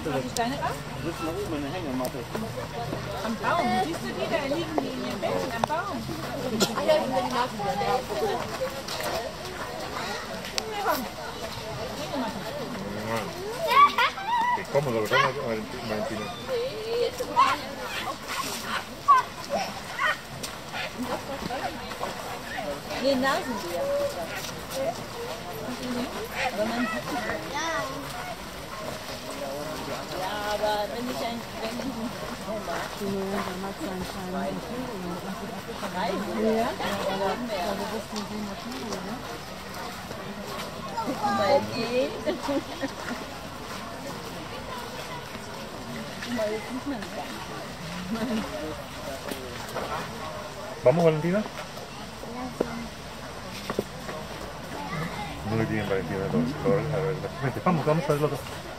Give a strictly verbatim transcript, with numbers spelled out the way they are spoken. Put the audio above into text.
Jetzt mach ich deine raus. Du sitzt nach oben in der Hängematte. Am Baum. Siehst du die? Da liegen die in ihrem Bettchen am Baum. Ah ja, die Nase. Qué cómodo, ¿verdad, Valentina? Nee, Nasenbier. Aber man sieht nicht. Ja, aber wenn ich ein, wenn ich einen Frau mag, Ja, dann mag es einen kleinen Empfehlungen. ja, aber mehr. Aber das ist eine Natur, ne? Guck mal, die. Guck mal, jetzt sieht man es gar nicht. ¿Vamos, Valentina? No le tienen Valentina, entonces. Vamos, vamos a ver lo que...